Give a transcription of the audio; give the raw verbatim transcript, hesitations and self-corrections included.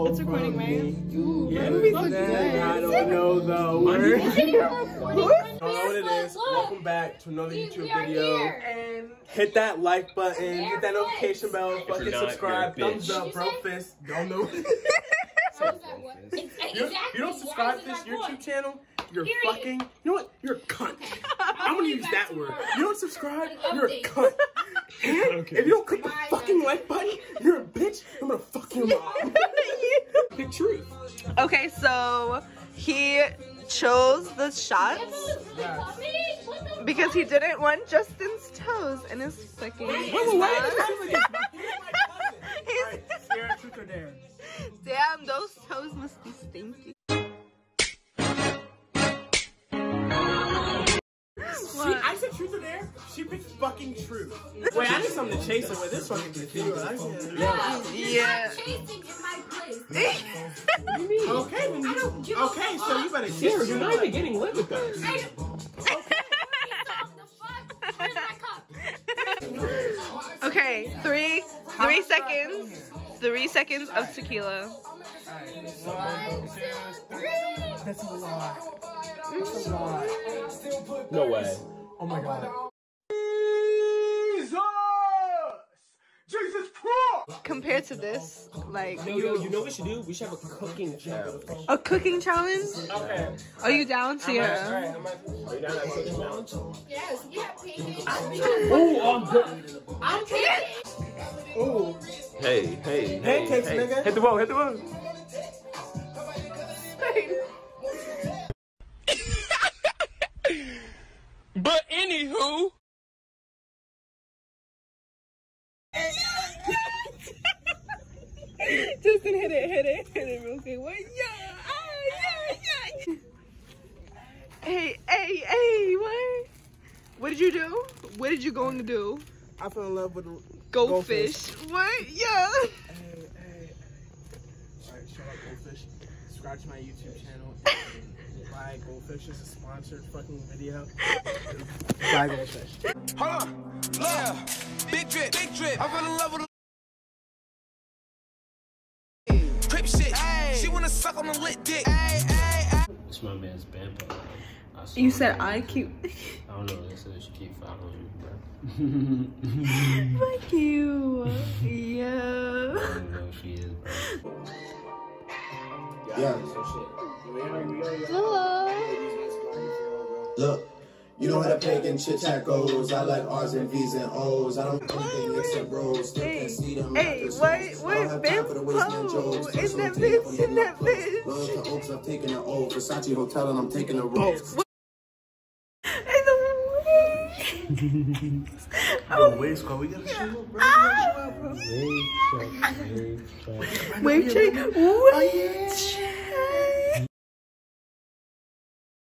all It's recording, right? Ooh, yeah, so I don't know the word. I don't know what it is. Welcome back to another YouTube video. And hit that like button, hit that notification bell, fucking subscribe, thumbs up, bro fist. Don't know. You, you don't subscribe to this YouTube channel, you're fucking, you know what? You're a cunt. I'm gonna use that word. You don't subscribe, you're a cunt. And okay. If you don't click the fucking like button, you're a bitch. I'm gonna fuck your mom. Big truth. Okay, so he chose the shots because he didn't want Justin's toes in his fucking. Wait, wait, wait. He's truth or dare? Damn, those toes must be stinky. She, I said truth or dare? She picked fucking truth. Wait, I need something to chase her with. This fucking confused. Yeah. Yeah. Okay, then you, okay, so you better chase her. You're not even getting lit with us. Okay, three, three seconds. Three seconds of tequila. One, two, three. That's a lot. That's a lot. No way. Oh my god. Jesus! Jesus Christ! Compared to this, like No, yo, you know what we should do? We should have a cooking challenge. a cooking challenge. Okay. Are you down to Alright, yeah? alright, I'm at, Are you down to a cooking challenge? Yes, yeah, pancakes. Oh, I'm good. I'm pancakes. ooh. Hey, hey, Pancakes, hey, nigga. Hit the wall, hit the wall. But anywho. Justin, hit it, hit it, hit it real quick. What? Yeah, ah, yeah, yeah. Hey, hey, hey, what? What did you do? What did you going to do? I fell in love with a Goldfish. What? Yeah. Hey, hey, hey. Alright, shout out Goldfish. Subscribe to my YouTube channel. And buy Goldfish. It's a sponsored fucking video. Buy Goldfish. Hold on. Yeah. Big drip, big drip. I fell in love with a crip shit. Ay. She wanna suck on the lit dick. Ay, ay, ay. It's my man's band player. You said I keep. I don't know. They said she keep following you, bro. Fuck you. Yeah. I don't know if she is, bro. Yeah. Hello. Look, you know how the pagan chit chat goes. I like R's and V's and O's. I don't do anything except bros. Hey, hey, what, what, Bimbo? In that bitch, in that bitch. Love to Oaks, I'm taking an O. Versace Hotel and I'm taking a rose. Oh, wait, Squad, we gotta show up, bro. We gotta show up, bro. Wave check. Wave check.